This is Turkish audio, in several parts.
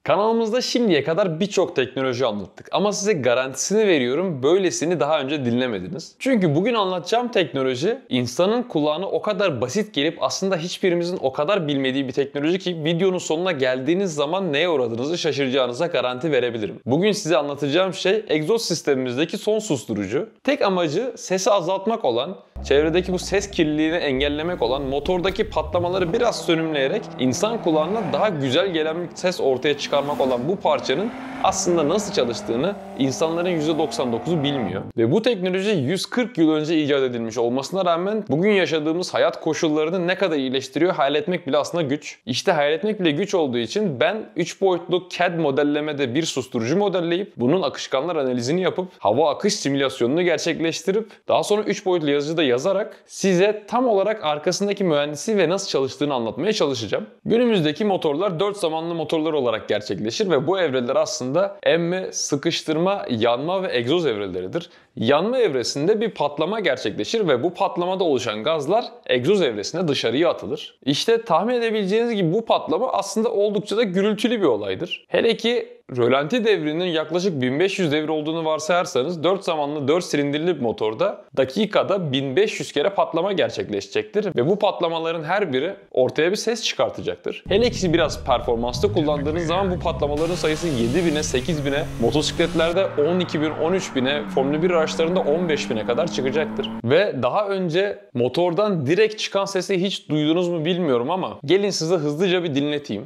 Kanalımızda şimdiye kadar birçok teknoloji anlattık ama size garantisini veriyorum böylesini daha önce dinlemediniz. Çünkü bugün anlatacağım teknoloji insanın kulağına o kadar basit gelip aslında hiçbirimizin o kadar bilmediği bir teknoloji ki videonun sonuna geldiğiniz zaman neye uğradığınızı şaşıracağınıza garanti verebilirim. Bugün size anlatacağım şey egzoz sistemimizdeki son susturucu. Tek amacı sesi azaltmak olan, çevredeki bu ses kirliliğini engellemek olan, motordaki patlamaları biraz sönümleyerek insan kulağına daha güzel gelen bir ses ortaya çıkarmak olan bu parçanın aslında nasıl çalıştığını insanların %99'u bilmiyor. Ve bu teknoloji 140 yıl önce icat edilmiş olmasına rağmen bugün yaşadığımız hayat koşullarını ne kadar iyileştiriyor hayal etmek bile aslında güç. İşte hayal etmek bile güç olduğu için ben 3 boyutlu CAD modellemede bir susturucu modelleyip bunun akışkanlar analizini yapıp hava akış simülasyonunu gerçekleştirip daha sonra 3 boyutlu yazıcıda yazarak size tam olarak arkasındaki mühendisi ve nasıl çalıştığını anlatmaya çalışacağım. Günümüzdeki motorlar 4 zamanlı motorlar olarak gerçekleşir ve bu evreler aslında emme, sıkıştırma, yanma ve egzoz evreleridir. Yanma evresinde bir patlama gerçekleşir ve bu patlamada oluşan gazlar egzoz evresine dışarıya atılır. İşte tahmin edebileceğiniz gibi bu patlama aslında oldukça da gürültülü bir olaydır. Hele ki rölanti devrinin yaklaşık 1500 devir olduğunu varsayarsanız 4 zamanlı 4 silindirli bir motorda dakikada 1500 kere patlama gerçekleşecektir ve bu patlamaların her biri ortaya bir ses çıkartacaktır. Hele ki biraz performanslı kullandığınız zaman bu patlamaların sayısı 7000'e 8000'e, motosikletlerde 12000'e 13000'e, Formula 1 araçlarında 15000'e kadar çıkacaktır. Ve daha önce motordan direkt çıkan sesi hiç duydunuz mu bilmiyorum ama gelin size hızlıca bir dinleteyim.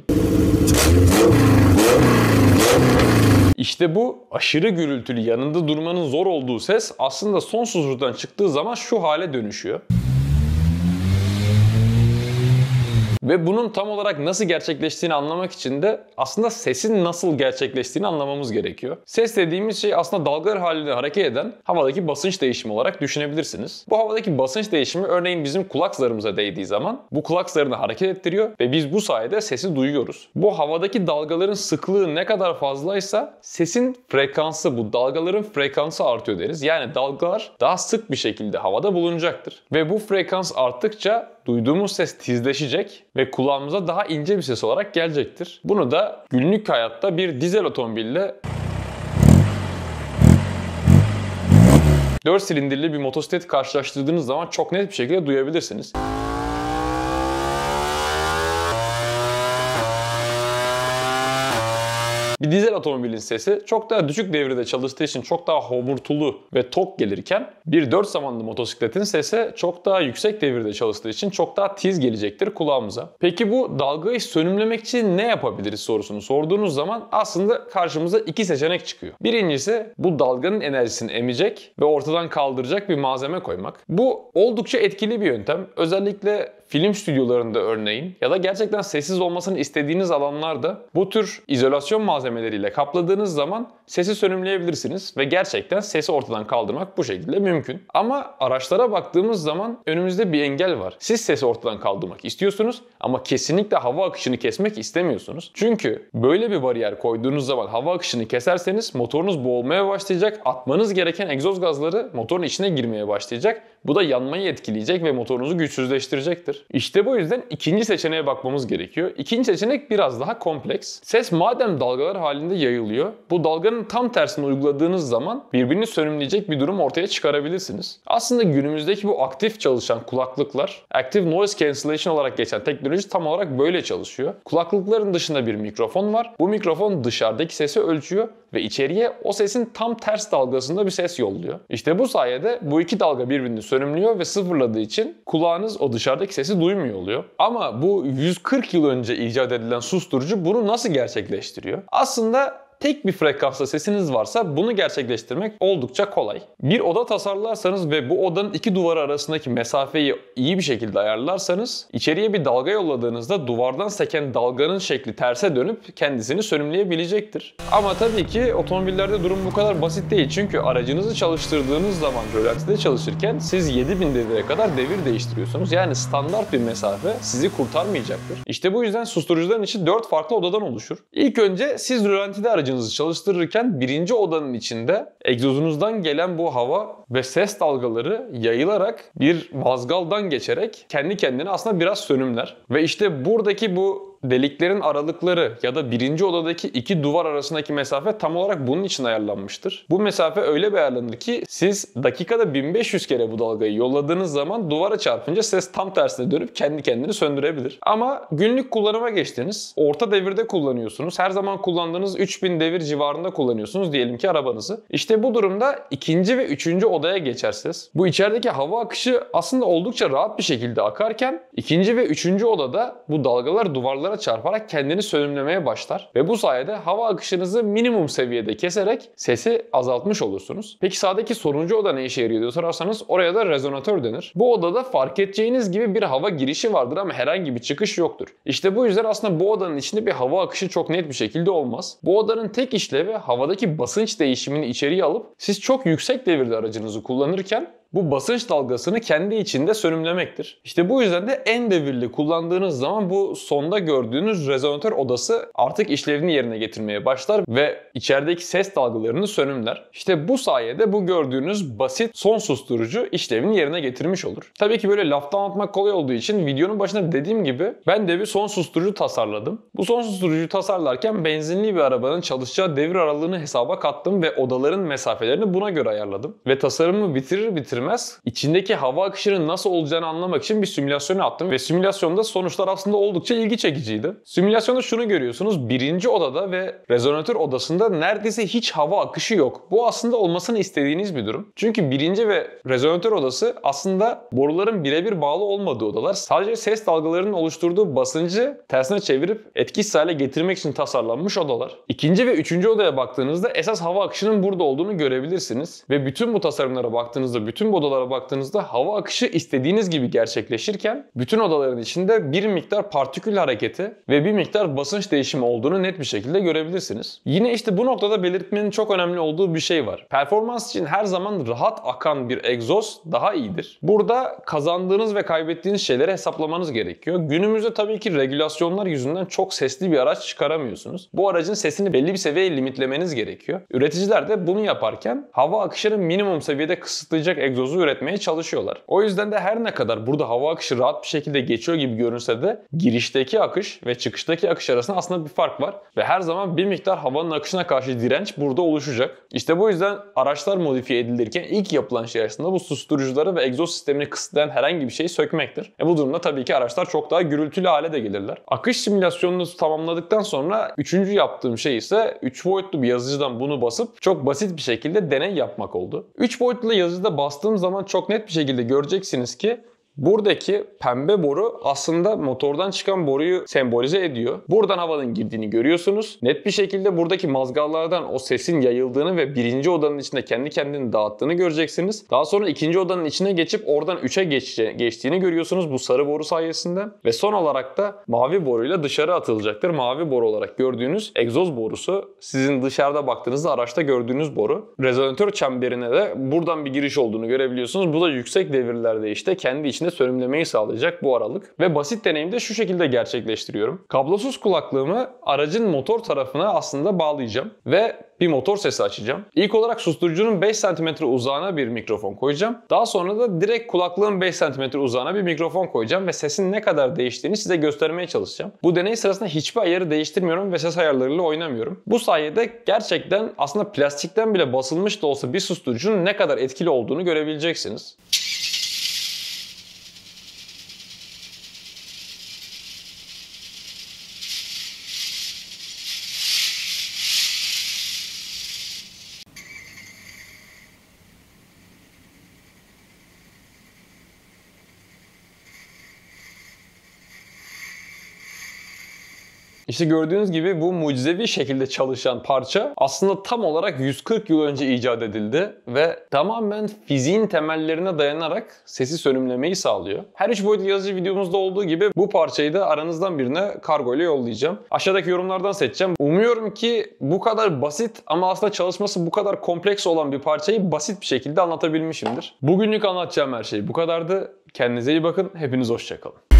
İşte bu aşırı gürültülü yanında durmanın zor olduğu ses aslında son susturucudan çıktığı zaman şu hale dönüşüyor. Ve bunun tam olarak nasıl gerçekleştiğini anlamak için de aslında sesin nasıl gerçekleştiğini anlamamız gerekiyor. Ses dediğimiz şey aslında dalgalar halinde hareket eden havadaki basınç değişimi olarak düşünebilirsiniz. Bu havadaki basınç değişimi örneğin bizim kulak zarımıza değdiği zaman bu kulak zarını hareket ettiriyor ve biz bu sayede sesi duyuyoruz. Bu havadaki dalgaların sıklığı ne kadar fazlaysa sesin frekansı, bu dalgaların frekansı artıyor deriz. Yani dalgalar daha sık bir şekilde havada bulunacaktır. Ve bu frekans arttıkça duyduğumuz ses tizleşecek ve kulağımıza daha ince bir ses olarak gelecektir. Bunu da günlük hayatta bir dizel otomobille 4 silindirli bir motosiklet karşılaştırdığınız zaman çok net bir şekilde duyabilirsiniz. Bir dizel otomobilin sesi çok daha düşük devirde çalıştığı için çok daha homurtulu ve tok gelirken bir 4 zamanlı motosikletin sesi çok daha yüksek devirde çalıştığı için çok daha tiz gelecektir kulağımıza. Peki bu dalgayı sönümlemek için ne yapabiliriz sorusunu sorduğunuz zaman aslında karşımıza iki seçenek çıkıyor. Birincisi bu dalganın enerjisini emecek ve ortadan kaldıracak bir malzeme koymak. Bu oldukça etkili bir yöntem. Özellikle film stüdyolarında örneğin ya da gerçekten sessiz olmasını istediğiniz alanlarda bu tür izolasyon malzemeleriyle kapladığınız zaman sesi sönümleyebilirsiniz ve gerçekten sesi ortadan kaldırmak bu şekilde mümkün. Ama araçlara baktığımız zaman önümüzde bir engel var. Siz sesi ortadan kaldırmak istiyorsunuz ama kesinlikle hava akışını kesmek istemiyorsunuz. Çünkü böyle bir bariyer koyduğunuz zaman hava akışını keserseniz motorunuz boğulmaya başlayacak, atmanız gereken egzoz gazları motorun içine girmeye başlayacak. Bu da yanmayı etkileyecek ve motorunuzu güçsüzleştirecektir. İşte bu yüzden ikinci seçeneğe bakmamız gerekiyor. İkinci seçenek biraz daha kompleks. Ses madem dalgalar halinde yayılıyor, bu dalganın tam tersini uyguladığınız zaman birbirini sönümleyecek bir durum ortaya çıkarabilirsiniz. Aslında günümüzdeki bu aktif çalışan kulaklıklar, Active Noise Cancellation olarak geçen teknoloji tam olarak böyle çalışıyor. Kulaklıkların dışında bir mikrofon var. Bu mikrofon dışarıdaki sesi ölçüyor ve içeriye o sesin tam ters dalgasında bir ses yolluyor. İşte bu sayede bu iki dalga birbirini sönümlüyor ve sıfırladığı için kulağınız o dışarıdaki sesi duymuyor oluyor. Ama bu 140 yıl önce icat edilen susturucu bunu nasıl gerçekleştiriyor? Aslında tek bir frekansta sesiniz varsa bunu gerçekleştirmek oldukça kolay. Bir oda tasarlarsanız ve bu odanın iki duvar arasındaki mesafeyi iyi bir şekilde ayarlarsanız içeriye bir dalga yolladığınızda duvardan seken dalganın şekli terse dönüp kendisini sönümleyebilecektir. Ama tabii ki otomobillerde durum bu kadar basit değil. Çünkü aracınızı çalıştırdığınız zaman rölantide çalışırken siz 7000 devire kadar devir değiştiriyorsunuz. Yani standart bir mesafe sizi kurtarmayacaktır. İşte bu yüzden susturucuların içi 4 farklı odadan oluşur. İlk önce siz rölantide aracınızı çalıştırırken birinci odanın içinde egzozunuzdan gelen bu hava ve ses dalgaları yayılarak bir mazgaldan geçerek kendi kendine aslında biraz sönümler. Ve işte buradaki bu deliklerin aralıkları ya da birinci odadaki iki duvar arasındaki mesafe tam olarak bunun için ayarlanmıştır. Bu mesafe öyle bir ayarlanır ki siz dakikada 1500 kere bu dalgayı yolladığınız zaman duvara çarpınca ses tam tersine dönüp kendi kendini söndürebilir. Ama günlük kullanıma geçtiniz. Orta devirde kullanıyorsunuz. Her zaman kullandığınız 3000 devir civarında kullanıyorsunuz diyelim ki arabanızı. İşte bu durumda ikinci ve üçüncü odaya geçer ses. Bu içerideki hava akışı aslında oldukça rahat bir şekilde akarken ikinci ve üçüncü odada bu dalgalar duvarlara çarparak kendini sönümlemeye başlar. Ve bu sayede hava akışınızı minimum seviyede keserek sesi azaltmış olursunuz. Peki sağdaki sonuncu oda ne işe yarıyor diye sorarsanız oraya da rezonatör denir. Bu odada fark edeceğiniz gibi bir hava girişi vardır ama herhangi bir çıkış yoktur. İşte bu yüzden aslında bu odanın içinde bir hava akışı çok net bir şekilde olmaz. Bu odanın tek işlevi havadaki basınç değişimini içeriye alıp siz çok yüksek devirde aracınızı kullanırken bu basınç dalgasını kendi içinde sönümlemektir. İşte bu yüzden de en devirli kullandığınız zaman bu sonda gördüğünüz rezonatör odası artık işlevini yerine getirmeye başlar ve içerideki ses dalgalarını sönümler. İşte bu sayede bu gördüğünüz basit son susturucu işlevini yerine getirmiş olur. Tabii ki böyle lafta anlatmak kolay olduğu için videonun başında dediğim gibi ben de bir son susturucu tasarladım. Bu son susturucuyu tasarlarken benzinli bir arabanın çalışacağı devir aralığını hesaba kattım ve odaların mesafelerini buna göre ayarladım. Ve tasarımı bitirir bitirmez içindeki hava akışının nasıl olacağını anlamak için bir simülasyon attım ve simülasyonda sonuçlar aslında oldukça ilgi çekiciydi. Simülasyonda şunu görüyorsunuz: birinci odada ve rezonatör odasında neredeyse hiç hava akışı yok. Bu aslında olmasını istediğiniz bir durum. Çünkü birinci ve rezonatör odası aslında boruların birebir bağlı olmadığı odalar. Sadece ses dalgalarının oluşturduğu basıncı tersine çevirip etkisiz hale getirmek için tasarlanmış odalar. İkinci ve üçüncü odaya baktığınızda esas hava akışının burada olduğunu görebilirsiniz. Ve bütün bu tasarımlara baktığınızda, bütün bu odalara baktığınızda hava akışı istediğiniz gibi gerçekleşirken bütün odaların içinde bir miktar partikül hareketi ve bir miktar basınç değişimi olduğunu net bir şekilde görebilirsiniz. Yine işte bu noktada belirtmenin çok önemli olduğu bir şey var. Performans için her zaman rahat akan bir egzoz daha iyidir. Burada kazandığınız ve kaybettiğiniz şeyleri hesaplamanız gerekiyor. Günümüzde tabii ki regülasyonlar yüzünden çok sesli bir araç çıkaramıyorsunuz. Bu aracın sesini belli bir seviyeye limitlemeniz gerekiyor. Üreticiler de bunu yaparken hava akışını minimum seviyede kısıtlayacak egzozu üretmeye çalışıyorlar. O yüzden de her ne kadar burada hava akışı rahat bir şekilde geçiyor gibi görünse de girişteki akış ve çıkıştaki akış arasında aslında bir fark var ve her zaman bir miktar havanın akışına karşı direnç burada oluşacak. İşte bu yüzden araçlar modifiye edilirken ilk yapılan şey aslında bu susturucuları ve egzoz sistemini kısıtlayan herhangi bir şeyi sökmektir. Bu durumda tabii ki araçlar çok daha gürültülü hale de gelirler. Akış simülasyonunu tamamladıktan sonra üçüncü yaptığım şey ise 3 boyutlu bir yazıcıdan bunu basıp çok basit bir şekilde deney yapmak oldu. 3 boyutlu yazıcıda bastığım zaman çok net bir şekilde göreceksiniz ki buradaki pembe boru aslında motordan çıkan boruyu sembolize ediyor. Buradan havanın girdiğini görüyorsunuz. Net bir şekilde buradaki mazgallardan o sesin yayıldığını ve birinci odanın içinde kendi kendini dağıttığını göreceksiniz. Daha sonra ikinci odanın içine geçip oradan 3'e geçtiğini görüyorsunuz bu sarı boru sayesinde. Ve son olarak da mavi boruyla dışarı atılacaktır. Mavi boru olarak gördüğünüz egzoz borusu sizin dışarıda baktığınızda araçta gördüğünüz boru. Rezonatör çemberine de buradan bir giriş olduğunu görebiliyorsunuz. Bu da yüksek devirlerde işte kendi içinde sönümlemeyi sağlayacak bu aralık. Ve basit deneyimi de şu şekilde gerçekleştiriyorum. Kablosuz kulaklığımı aracın motor tarafına aslında bağlayacağım ve bir motor sesi açacağım. İlk olarak susturucunun 5 cm uzağına bir mikrofon koyacağım. Daha sonra da direkt kulaklığın 5 cm uzağına bir mikrofon koyacağım ve sesin ne kadar değiştiğini size göstermeye çalışacağım. Bu deney sırasında hiçbir ayarı değiştirmiyorum ve ses ayarlarıyla oynamıyorum. Bu sayede gerçekten aslında plastikten bile basılmış da olsa bir susturucunun ne kadar etkili olduğunu görebileceksiniz. İşte gördüğünüz gibi bu mucizevi şekilde çalışan parça aslında tam olarak 140 yıl önce icat edildi ve tamamen fiziğin temellerine dayanarak sesi sönümlemeyi sağlıyor. Her 3 boyutlu yazıcı videomuzda olduğu gibi bu parçayı da aranızdan birine kargo ile yollayacağım. Aşağıdaki yorumlardan seçeceğim. Umuyorum ki bu kadar basit ama aslında çalışması bu kadar kompleks olan bir parçayı basit bir şekilde anlatabilmişimdir. Bugünlük anlatacağım her şey bu kadardı. Kendinize iyi bakın. Hepiniz hoşça kalın.